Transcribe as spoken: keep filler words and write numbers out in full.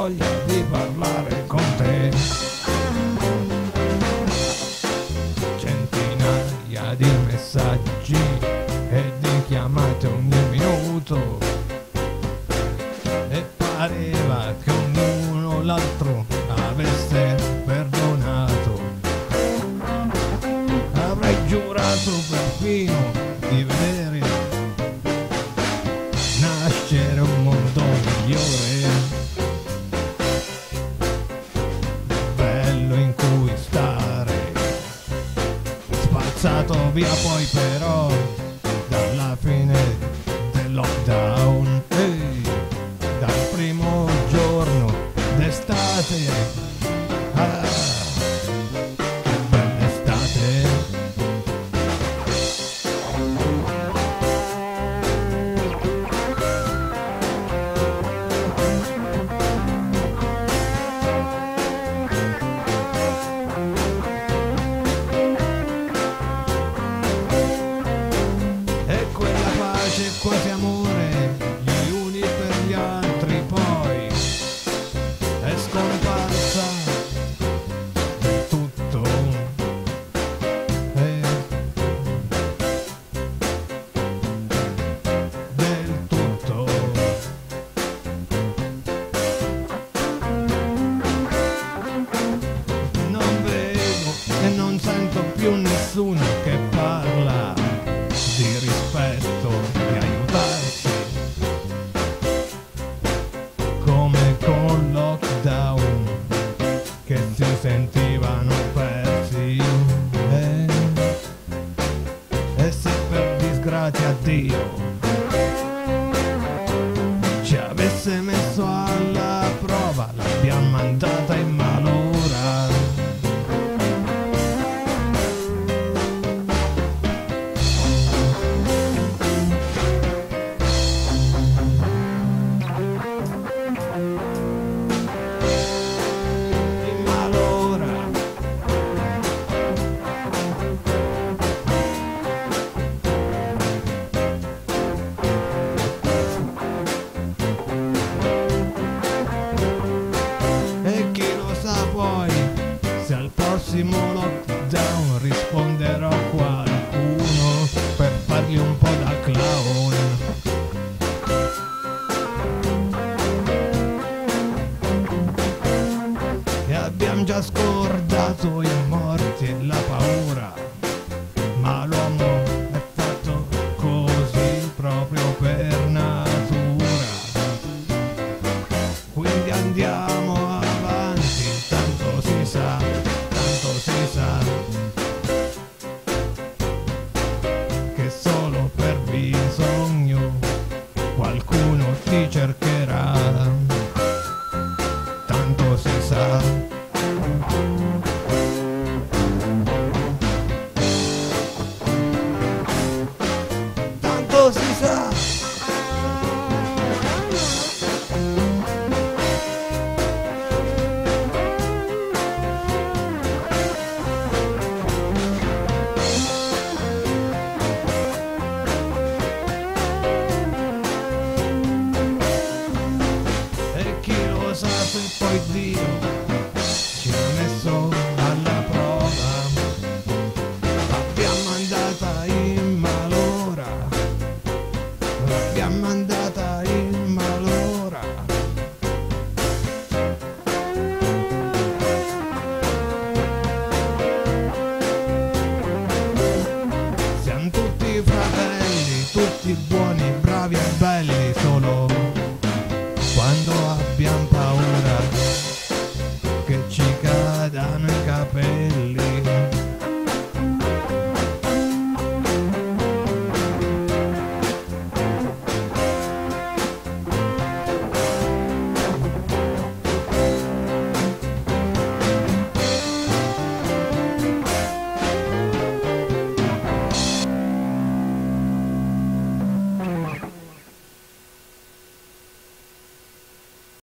voglia di parlare con te. Centinaia di messaggi e di chiamate ogni minuto, e pareva che ognuno l'altro avesse perdonato. Avrei giurato perfino di vedere nascere un mondo migliore, bello in cui stare, spazzato via poi però dalla fine del lockdown, ehi, dal primo giorno d'estate. Ah, che bella estate. Quasi amore, gli uni per gli altri, poi è scomparsa del tutto. E del tutto. Non vedo e non sento più nessuno che parla di rispetto, di aiutarsi, come con lockdown che si sentivano persi. E, e se per disgrazia Dio ci avesse messo alla prova, l'abbiamo mandata in malora. Se al prossimo lockdown risponderò a qualcuno per fargli un po' da clown. E abbiamo già scordato i morti e la paura, ma l'uomo è fatto così proprio per natura. Quindi andiamo avanti, tanto si sa, tanto si sa che solo per bisogno qualcuno ti cercherà. Tanto si sa. Tanto si sa. Se poi Dio ci ha messo alla prova, l'abbiamo mandata in malora, l'abbiamo mandata in malora. Siamo tutti fratelli, tutti buoni, bravi e belli, solo quando abbiamo paura che ci cadano